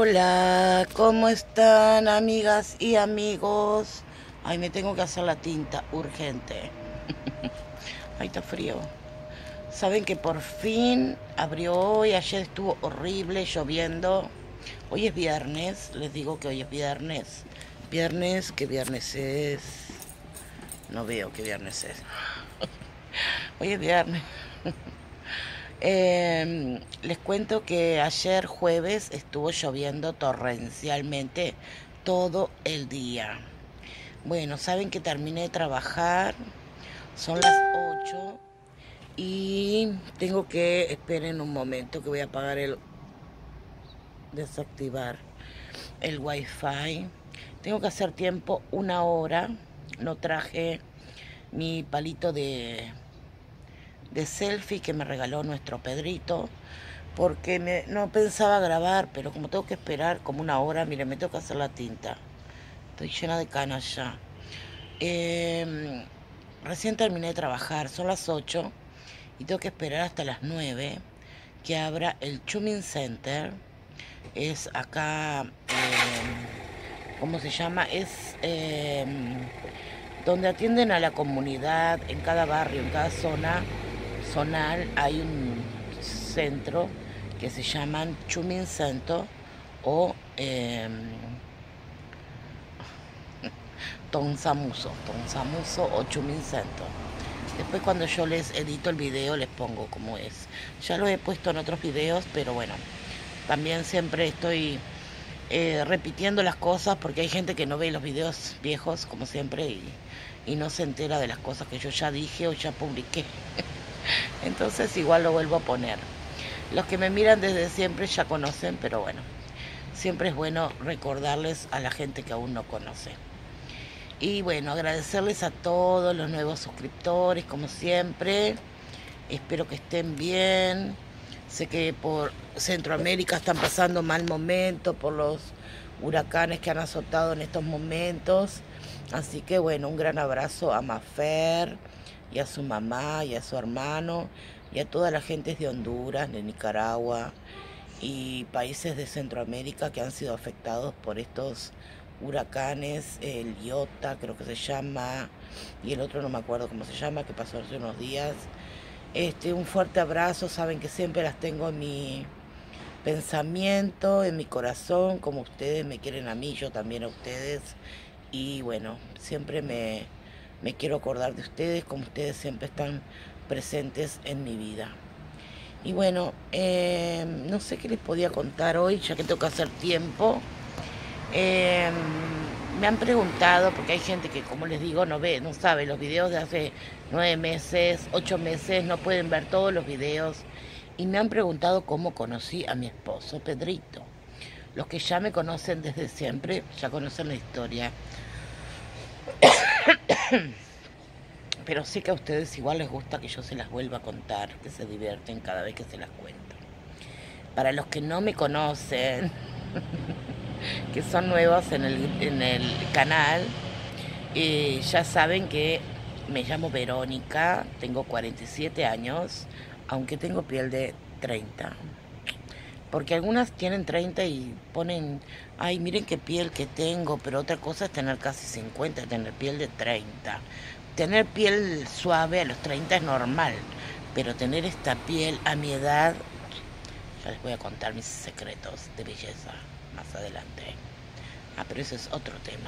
Hola, ¿cómo están amigas y amigos? Ay, me tengo que hacer la tinta, urgente. Ay, está frío. Saben que por fin abrió hoy, ayer estuvo horrible, lloviendo. Hoy es viernes, les digo que hoy es viernes. Viernes, ¿qué viernes es? No veo qué viernes es. Hoy es viernes. Les cuento que ayer jueves estuvo lloviendo torrencialmente todo el día. Bueno, saben que terminé de trabajar, son las 8 y tengo que, esperen un momento que voy a apagar desactivar el wifi. Tengo que hacer tiempo 1 hora, no traje mi palito de selfie que me regaló nuestro Pedrito, porque no pensaba grabar, pero como tengo que esperar como 1 hora, miren, me tengo que hacer la tinta. Estoy llena de canas ya. Recién terminé de trabajar, son las 8 y tengo que esperar hasta las 9 que abra el Chumin Center. Es acá, ¿cómo se llama? Es donde atienden a la comunidad, en cada barrio, en cada zona zonal hay un centro que se llaman Chumin Center o Tonsamuso o Chumin Center. Después cuando yo les edito el video les pongo cómo es. Ya lo he puesto en otros videos, pero bueno, también siempre estoy repitiendo las cosas porque hay gente que no ve los videos viejos como siempre y no se entera de las cosas que yo ya dije o ya publiqué. Entonces igual lo vuelvo a poner. Los que me miran desde siempre ya conocen, pero bueno, siempre es bueno recordarles a la gente que aún no conoce. Y bueno, agradecerles a todos los nuevos suscriptores, como siempre. Espero que estén bien. Sé que por Centroamérica están pasando mal momento por los huracanes que han azotado en estos momentos. Así que bueno, un gran abrazo a Mafer y a su mamá y a su hermano y a toda la gente de Honduras, de Nicaragua y países de Centroamérica que han sido afectados por estos huracanes, el Iota creo que se llama, y el otro no me acuerdo cómo se llama, que pasó hace unos días. Un fuerte abrazo, saben que siempre las tengo en mi pensamiento, en mi corazón, como ustedes me quieren a mí, yo también a ustedes. Y bueno, siempre me quiero acordar de ustedes, como ustedes siempre están presentes en mi vida. Y bueno, no sé qué les podía contar hoy, ya que tengo que hacer tiempo. Eh, Me han preguntado, porque hay gente que, como les digo, no ve, no sabe los videos de hace 9 meses, 8 meses, no pueden ver todos los videos. Y me han preguntado cómo conocí a mi esposo, Pedrito. Los que ya me conocen desde siempre, ya conocen la historia. Pero sé que a ustedes igual les gusta que yo se las vuelva a contar, que se divierten cada vez que se las cuento. Para los que no me conocen, que son nuevos en el canal, ya saben que me llamo Verónica, tengo 47 años, aunque tengo piel de 30. Porque algunas tienen 30 y ponen, ay, miren qué piel que tengo, pero otra cosa es tener casi 50, tener piel de 30. Tener piel suave a los 30 es normal, pero tener esta piel a mi edad, ya les voy a contar mis secretos de belleza más adelante. Pero ese es otro tema.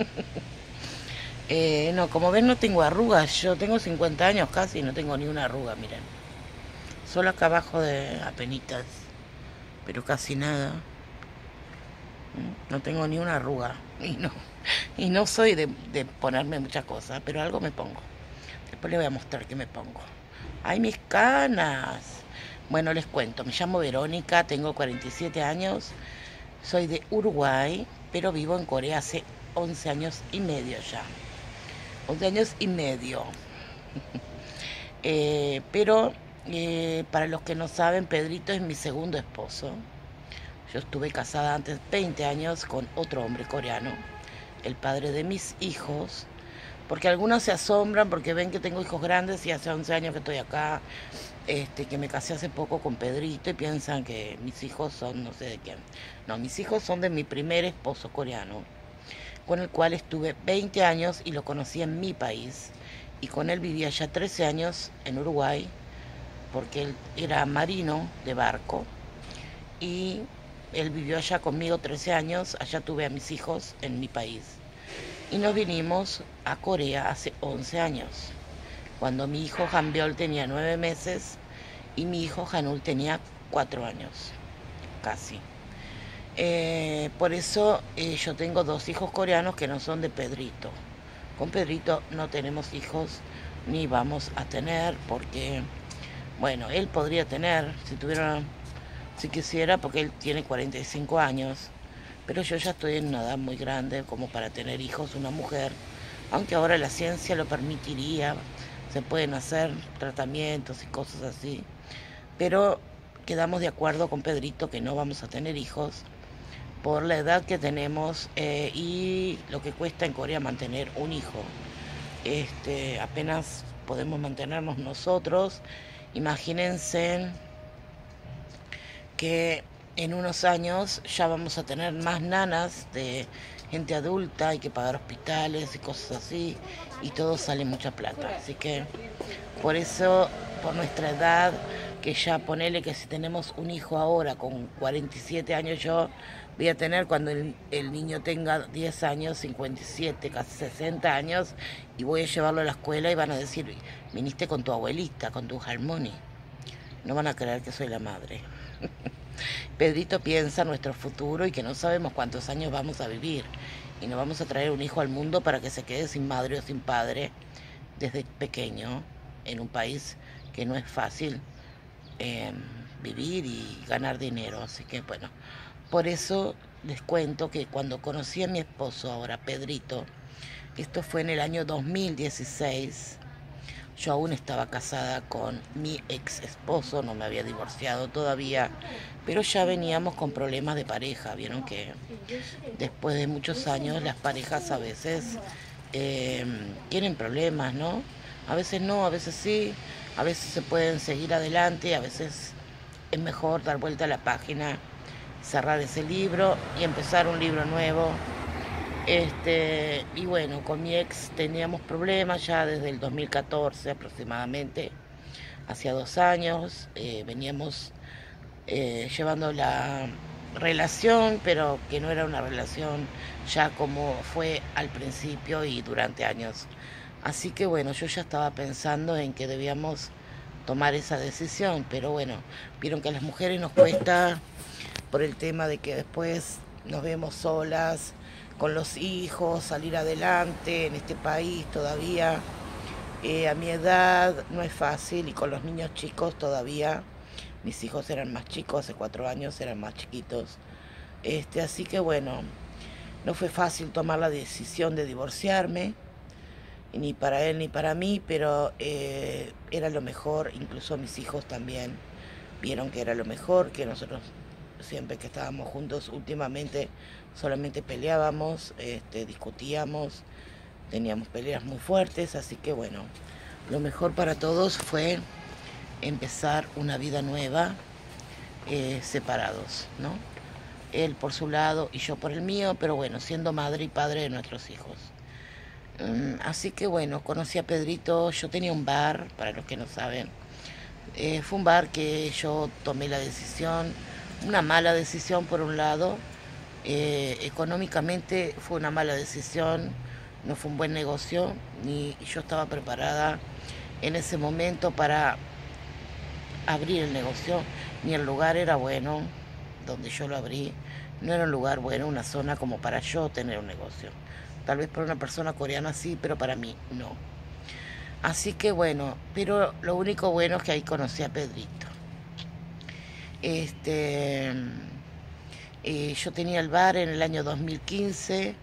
No, como ven no tengo arrugas, yo tengo 50 años casi y no tengo ni una arruga, miren. Solo acá abajo de apenitas, pero casi nada. No tengo ni una arruga y no soy de ponerme muchas cosas, pero algo me pongo. Después les voy a mostrar qué me pongo. ¡Ay, mis canas! Bueno, les cuento, me llamo Verónica, tengo 47 años, soy de Uruguay, pero vivo en Corea hace 11 años y medio ya. 11 años y medio. Pero para los que no saben, Pedrito es mi segundo esposo. Yo estuve casada antes 20 años con otro hombre coreano, el padre de mis hijos, porque algunos se asombran porque ven que tengo hijos grandes y hace 11 años que estoy acá, que me casé hace poco con Pedrito y piensan que mis hijos son no sé de quién. No, mis hijos son de mi primer esposo coreano, con el cual estuve 20 años y lo conocí en mi país. Y con él vivía ya 13 años en Uruguay, porque él era marino de barco. Y él vivió allá conmigo 13 años, allá tuve a mis hijos en mi país. Y nos vinimos a Corea hace 11 años, cuando mi hijo Jambiol tenía 9 meses y mi hijo Hanul tenía 4 años, casi. Por eso yo tengo 2 hijos coreanos que no son de Pedrito. Con Pedrito no tenemos hijos ni vamos a tener porque, bueno, él podría tener si quisiera, porque él tiene 45 años, pero yo ya estoy en una edad muy grande como para tener hijos, una mujer, aunque ahora la ciencia lo permitiría, se pueden hacer tratamientos y cosas así, pero quedamos de acuerdo con Pedrito que no vamos a tener hijos por la edad que tenemos y lo que cuesta en Corea mantener un hijo. Apenas podemos mantenernos nosotros. Imagínense que en unos años ya vamos a tener más nanas de gente adulta, hay que pagar hospitales y cosas así, y todo sale mucha plata. Así que por eso, por nuestra edad, que ya ponele que si tenemos un hijo ahora con 47 años, yo voy a tener cuando el niño tenga 10 años, 57, casi 60 años, y voy a llevarlo a la escuela y van a decir, viniste con tu abuelita, con tu Harmony. No van a creer que soy la madre. Pedrito piensa en nuestro futuro y que no sabemos cuántos años vamos a vivir. Y no vamos a traer un hijo al mundo para que se quede sin madre o sin padre desde pequeño en un país que no es fácil vivir y ganar dinero. Así que bueno, por eso les cuento que cuando conocí a mi esposo ahora, Pedrito, esto fue en el año 2016, yo aún estaba casada con mi ex esposo, no me había divorciado todavía, pero ya veníamos con problemas de pareja. Vieron que después de muchos años las parejas a veces tienen problemas, ¿no? A veces no, a veces sí, a veces se pueden seguir adelante, a veces es mejor dar vuelta a la página, cerrar ese libro y empezar un libro nuevo. Y bueno, con mi ex teníamos problemas ya desde el 2014 aproximadamente, hacía 2 años, veníamos llevando la relación, pero que no era una relación ya como fue al principio y durante años. Así que bueno, yo ya estaba pensando en que debíamos tomar esa decisión, pero bueno, vieron que a las mujeres nos cuesta por el tema de que después nos vemos solas con los hijos, salir adelante en este país todavía. A mi edad no es fácil y con los niños chicos todavía. Mis hijos eran más chicos, hace 4 años eran más chiquitos. Así que bueno, no fue fácil tomar la decisión de divorciarme, ni para él ni para mí, pero era lo mejor. Incluso mis hijos también vieron que era lo mejor, que nosotros siempre que estábamos juntos últimamente solamente peleábamos, discutíamos, teníamos peleas muy fuertes, así que bueno, lo mejor para todos fue empezar una vida nueva, separados, ¿no? Él por su lado y yo por el mío, pero bueno, siendo madre y padre de nuestros hijos. Así que bueno, conocí a Pedrito, yo tenía un bar, para los que no saben, fue un bar que yo tomé la decisión, una mala decisión por un lado, económicamente fue una mala decisión, no fue un buen negocio, ni yo estaba preparada en ese momento para abrir el negocio, ni el lugar era bueno, donde yo lo abrí, no era un lugar bueno, una zona como para yo tener un negocio. Tal vez para una persona coreana sí, pero para mí no. Así que bueno, pero lo único bueno es que ahí conocí a Pedrito. Yo tenía el bar en el año 2015,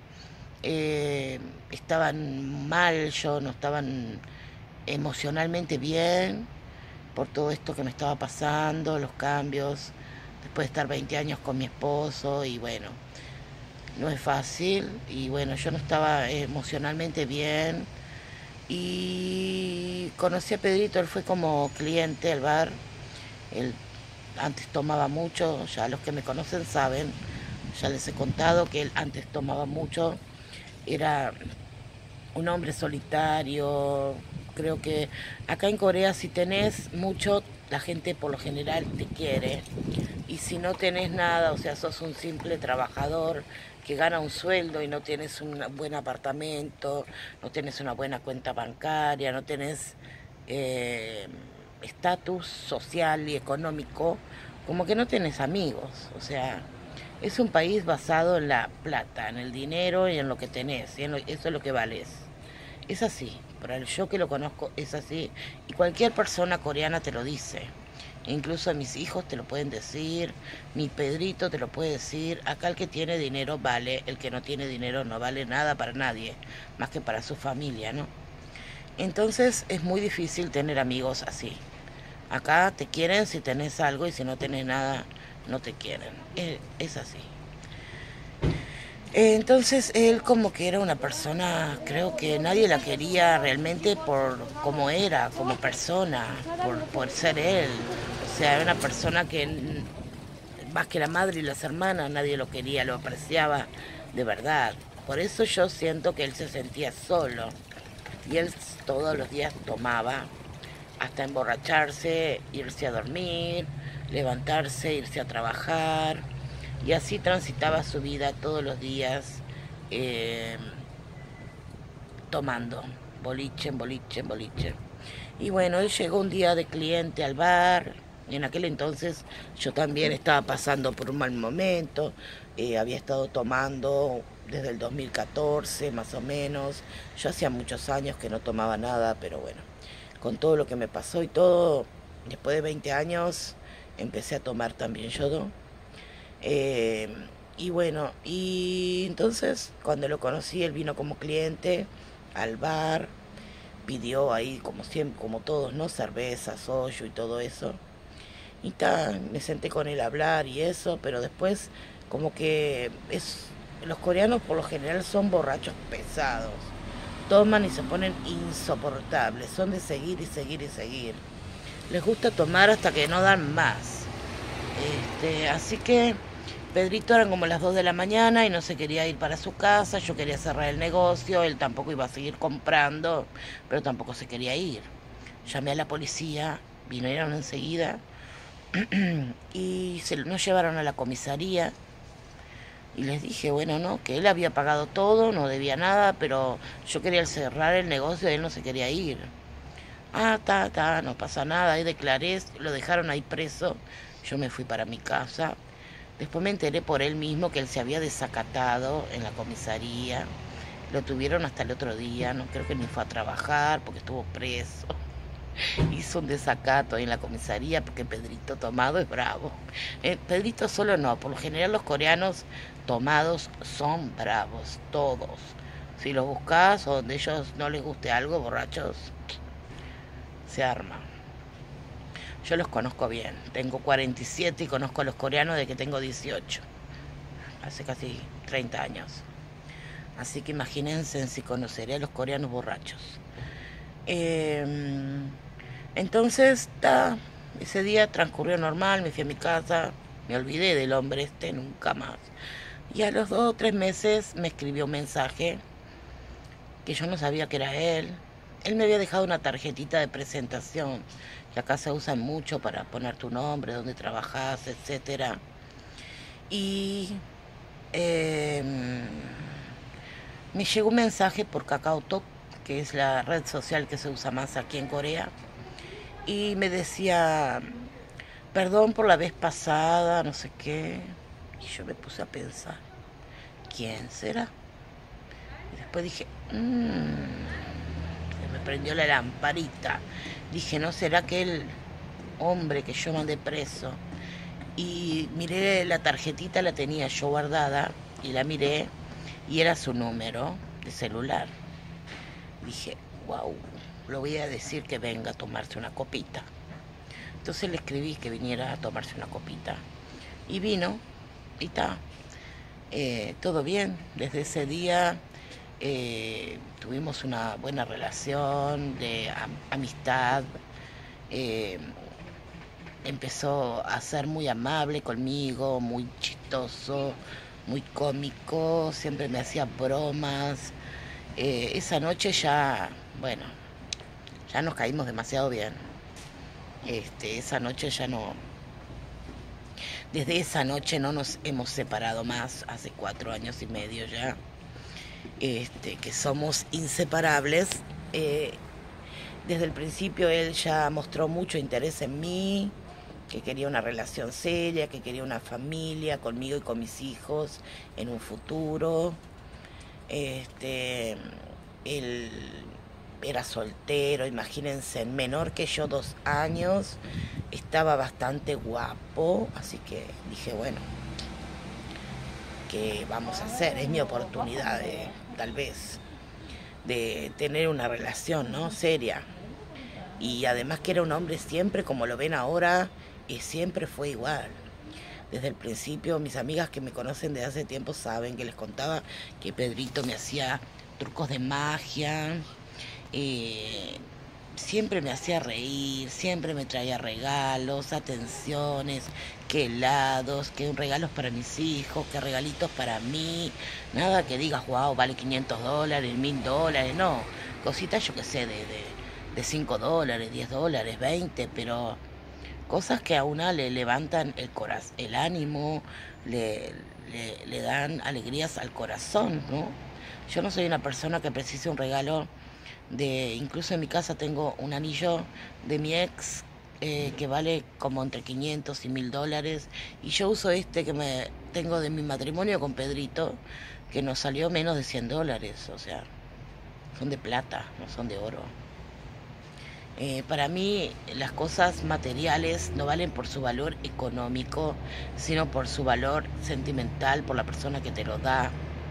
estaban mal, yo no estaban emocionalmente bien por todo esto que me estaba pasando, los cambios, después de estar 20 años con mi esposo y bueno, no es fácil y bueno, yo no estaba emocionalmente bien, Y conocí a Pedrito, él fue como cliente al bar. Él antes tomaba mucho, ya los que me conocen saben, ya les he contado que él antes tomaba mucho. Era un hombre solitario. Creo que acá en Corea si tenés mucho, la gente por lo general te quiere. Y si no tenés nada, o sea, sos un simple trabajador que gana un sueldo y no tienes un buen apartamento, no tienes una buena cuenta bancaria, no tenés eh, estatus social y económico, como que no tienes amigos. O sea, es un país basado en la plata, en el dinero y en lo que tenés, y eso es lo que vales. Es así, para el yo que lo conozco es así, y cualquier persona coreana te lo dice. Incluso mis hijos te lo pueden decir, mi Pedrito te lo puede decir. Acá el que tiene dinero vale, el que no tiene dinero no vale nada para nadie, más que para su familia, ¿no? Entonces es muy difícil tener amigos así. Acá te quieren si tenés algo y si no tenés nada, no te quieren. Es así. Entonces él como que era una persona, creo que nadie la quería realmente por cómo era, como persona, por ser él. O sea, era una persona que más que la madre y las hermanas nadie lo quería, lo apreciaba de verdad. Por eso yo siento que él se sentía solo. Y él todos los días tomaba hasta emborracharse, irse a dormir, levantarse, irse a trabajar. Y así transitaba su vida todos los días eh, tomando, boliche en boliche en boliche. Y bueno, él llegó un día de cliente al bar. Y en aquel entonces yo también estaba pasando por un mal momento. Había estado tomando desde el 2014 más o menos. Yo hacía muchos años que no tomaba nada, pero bueno, con todo lo que me pasó y todo, después de 20 años empecé a tomar también yodo. Eh, y bueno, y entonces cuando lo conocí, él vino como cliente al bar, pidió ahí como siempre, como todos, ¿no? Cerveza, soju y todo eso. Y me senté con él a hablar y eso, pero después como que los coreanos por lo general son borrachos pesados. Toman y se ponen insoportables, son de seguir y seguir y seguir. Les gusta tomar hasta que no dan más. Así que Pedrito eran como las 2 de la mañana y no se quería ir para su casa, yo quería cerrar el negocio, él tampoco iba a seguir comprando, pero tampoco se quería ir. Llamé a la policía, vinieron enseguida y nos llevaron a la comisaría y les dije, bueno, no, que él había pagado todo, no debía nada, pero yo quería cerrar el negocio y él no se quería ir. Ah, no pasa nada, ahí declaré, lo dejaron ahí preso, yo me fui para mi casa. Después me enteré por él mismo que él se había desacatado en la comisaría. Lo tuvieron hasta el otro día, no creo que ni fue a trabajar porque estuvo preso. Hizo un desacato ahí en la comisaría porque Pedrito tomado es bravo. Pedrito solo no, por lo general los coreanos tomados son bravos, todos. Si los buscas o donde ellos no les guste algo, borrachos, se arma. Yo los conozco bien, tengo 47 y conozco a los coreanos desde que tengo 18, hace casi 30 años. Así que imagínense si conoceré a los coreanos borrachos. Eh, entonces, ese día transcurrió normal, me fui a mi casa, me olvidé del hombre nunca más. Y a los 2 o 3 meses me escribió un mensaje que yo no sabía que era él. Él me había dejado una tarjetita de presentación, que acá se usan mucho para poner tu nombre, dónde trabajas, etcétera. Y eh, me llegó un mensaje por KakaoTalk, que es la red social que se usa más aquí en Corea, y me decía, perdón por la vez pasada, no sé qué. Y yo me puse a pensar, ¿quién será? Y después dije, se me prendió la lamparita. Dije, ¿no será que el hombre que yo mandé preso? Y miré la tarjetita, la tenía yo guardada, y la miré, y era su número de celular. Dije, wow, lo voy a decir que venga a tomarse una copita. Entonces le escribí que viniera a tomarse una copita. Y vino, y todo bien. Desde ese día Tuvimos una buena relación de amistad. eh, Empezó a ser muy amable conmigo, muy chistoso, muy cómico, siempre me hacía bromas. Esa noche ya, bueno, ya nos caímos demasiado bien. Esa noche ya no, desde esa noche no nos hemos separado más, hace 4 años y medio ya, que somos inseparables. Eh, Desde el principio él ya mostró mucho interés en mí, que quería una relación seria, que quería una familia conmigo y con mis hijos en un futuro. Él era soltero, imagínense, menor que yo 2 años, estaba bastante guapo, así que dije, bueno, ¿qué vamos a hacer? Es mi oportunidad de, tal vez, de tener una relación, ¿no? Seria. Y además que era un hombre siempre, como lo ven ahora, y siempre fue igual. Desde el principio, mis amigas que me conocen de hace tiempo saben que les contaba que Pedrito me hacía trucos de magia, eh, siempre me hacía reír, siempre me traía regalos, atenciones, que helados, que regalos para mis hijos, que regalitos para mí. Nada que digas, wow, vale $500, $1000, no. Cositas, yo qué sé, de $5, $10, 20, pero cosas que a una le levantan el corazón, el ánimo, le dan alegrías al corazón, ¿no? Yo no soy una persona que precise un regalo incluso en mi casa tengo un anillo de mi ex, que vale como entre 500 y $1000, y yo uso que me tengo de mi matrimonio con Pedrito, que nos salió menos de $100, o sea, son de plata, no son de oro. Para mí las cosas materiales no valen por su valor económico, sino por su valor sentimental, por la persona que te lo da.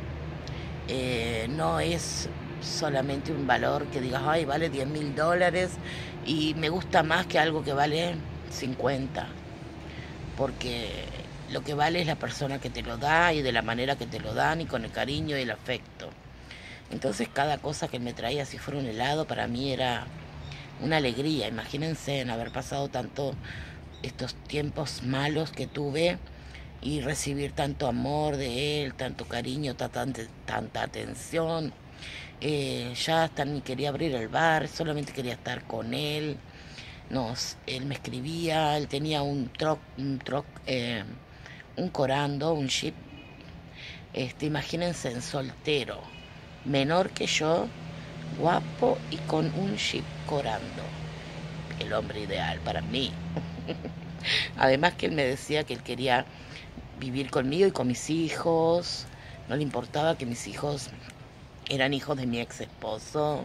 No es solamente un valor que digas, ay, vale $10.000 y me gusta más que algo que vale 50, porque lo que vale es la persona que te lo da y de la manera que te lo dan y con el cariño y el afecto. Entonces cada cosa que me traía, si fuera un helado, para mí era una alegría. Imagínense en haber pasado tanto estos tiempos malos que tuve y recibir tanto amor de él, tanto cariño, tanta atención. Ya hasta ni quería abrir el bar, solamente quería estar con él. Él me escribía, él tenía un corando, un jeep. Imagínense, en soltero, menor que yo, guapo y con un jeep corando. El hombre ideal para mí. Además que él me decía que él quería vivir conmigo y con mis hijos. No le importaba que mis hijos eran hijos de mi ex esposo.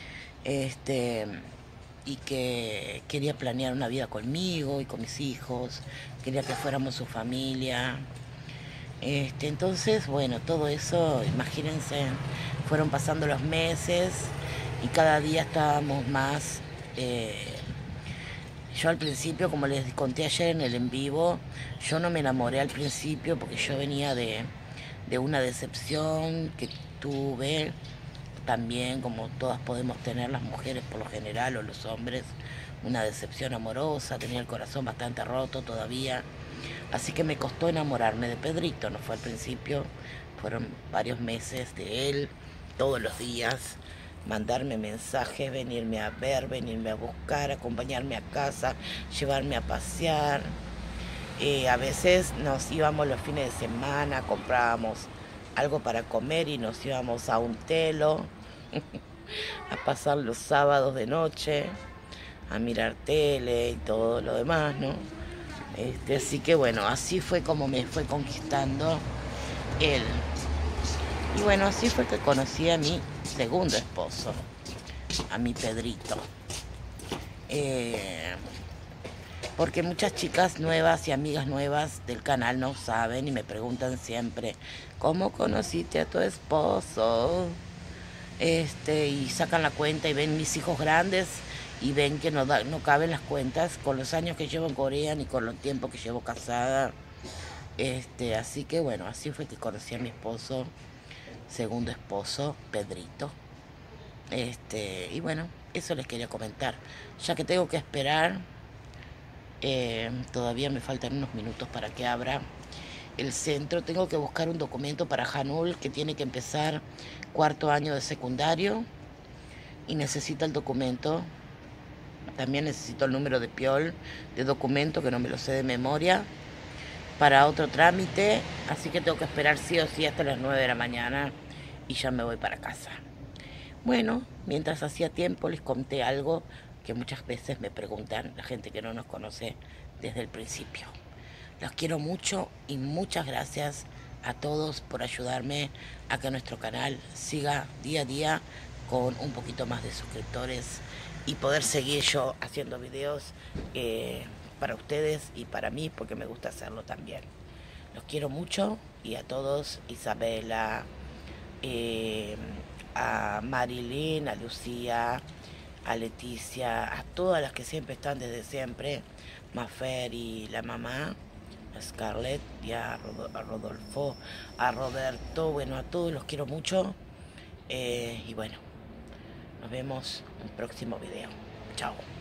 Y que quería planear una vida conmigo y con mis hijos. Quería que fuéramos su familia. Entonces, bueno, todo eso, imagínense, fueron pasando los meses y cada día estábamos más. Yo al principio, como les conté ayer en el en vivo, yo no me enamoré al principio porque yo venía de una decepción que tuve, también como todas podemos tener las mujeres por lo general o los hombres, una decepción amorosa, tenía el corazón bastante roto todavía, así que me costó enamorarme de Pedrito, no fue al principio, fueron varios meses de él, todos los días, mandarme mensajes, venirme a ver, venirme a buscar, acompañarme a casa, llevarme a pasear. A veces nos íbamos los fines de semana, comprábamos algo para comer y nos íbamos a un telo a pasar los sábados de noche, a mirar tele y todo lo demás, ¿no? Así que bueno, así fue como me fue conquistando él. Y bueno, así fue que conocí a mi segundo esposo, a mi Pedrito. Porque muchas chicas nuevas y amigas nuevas del canal no saben y me preguntan siempre, ¿cómo conociste a tu esposo? Y sacan la cuenta y ven mis hijos grandes y ven que no caben las cuentas con los años que llevo en Corea ni con los tiempos que llevo casada. Así que bueno, así fue que conocí a mi esposo. segundo esposo, Pedrito. Y bueno, eso les quería comentar. Ya que tengo que esperar, todavía me faltan unos minutos para que abra el centro. Tengo que buscar un documento para Janul, que tiene que empezar cuarto año de secundario y necesita el documento. También necesito el número de Piol de documento, que no me lo sé de memoria, para otro trámite. Así que tengo que esperar sí o sí hasta las 9 de la mañana y ya me voy para casa. Bueno, mientras hacía tiempo les conté algo que muchas veces me preguntan la gente que no nos conoce desde el principio. Los quiero mucho y muchas gracias a todos por ayudarme a que nuestro canal siga día a día con un poquito más de suscriptores y poder seguir yo haciendo videos para ustedes y para mí, porque me gusta hacerlo también. Los quiero mucho, y a todos, Isabela, a Marilyn, a Lucía, a Leticia, a todas las que siempre están desde siempre, Mafer y la mamá, a Scarlett y a Rodolfo, a Roberto, bueno, a todos los quiero mucho. Y bueno, nos vemos en un próximo video. Chao.